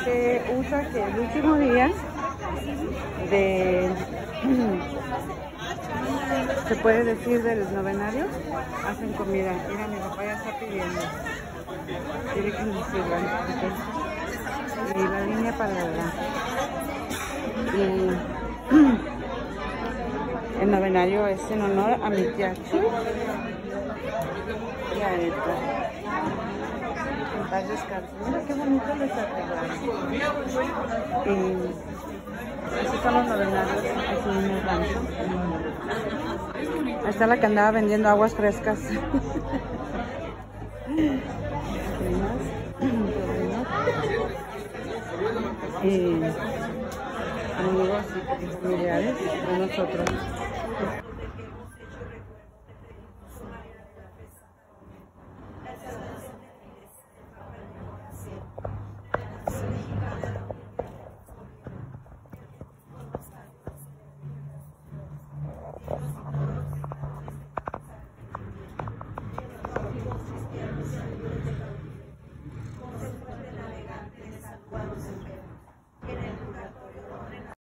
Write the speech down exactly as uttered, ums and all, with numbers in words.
se usa que el último día de, se puede decir, del novenario, hacen comida. Mira, mi papá ya está pidiendo. Quiere que nos sirvan. Y la línea para la... Y el novenario es en honor a mi tía Chu y a Edgar. En paz descanse. Mira qué bonito les arreglaron. Y estos son los novenarios aquí en el rancho. Ahí está la que andaba vendiendo aguas frescas. Y amigos y familiares de nosotros.